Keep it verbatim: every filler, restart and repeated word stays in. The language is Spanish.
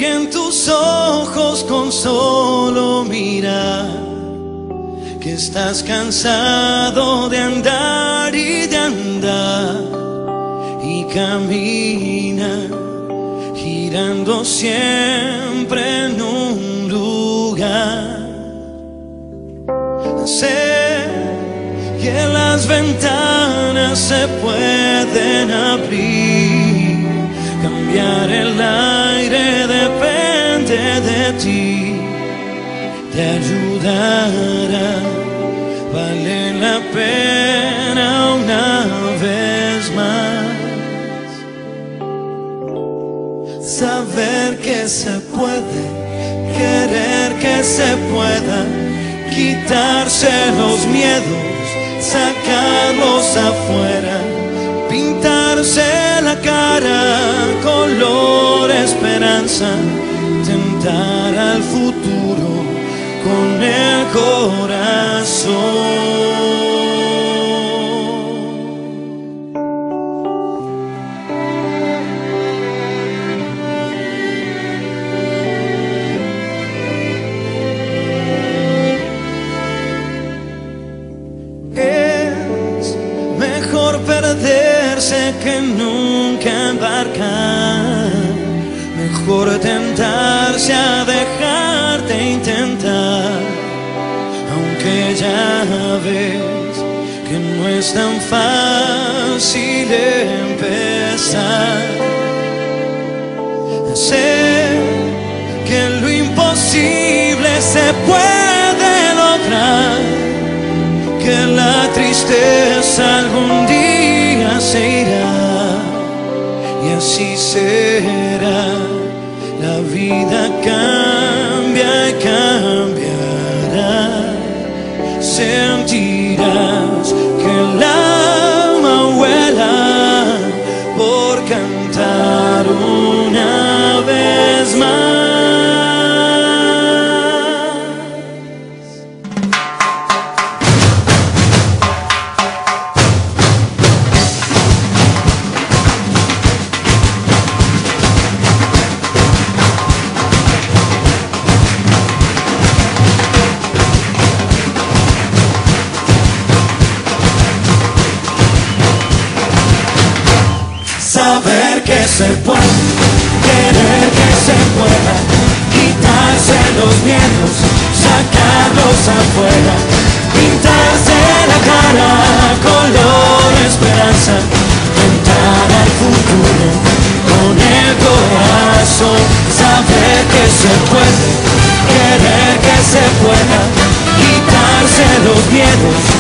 Y en tus ojos con solo mirar que estás cansado de andar y de andar y camina girando siempre en un lugar. Sé que las ventanas se pueden abrir, cambiar el aire depende de ti, te ayudará, vale la pena una vez más. Saber que se puede, querer que se pueda, quitarse los miedos, sacarlos afuera, pintarse la cara color esperanza, tentar al futuro con el corazón. Es mejor perderse que nunca embarcar, mejor tentarse a dejarte intentar, aunque ya ves que no es tan fácil empezar. Sé que lo imposible se puede lograr, que la tristeza algún día se irá y así será. La vida cambia y cambiará, sentirás que el alma vuela por cantar una vez más. Saber que se puede, querer que se pueda, quitarse los miedos, sacarlos afuera, pintarse la cara color esperanza, tentar al futuro con el corazón. Saber que se puede, querer que se pueda, quitarse los miedos,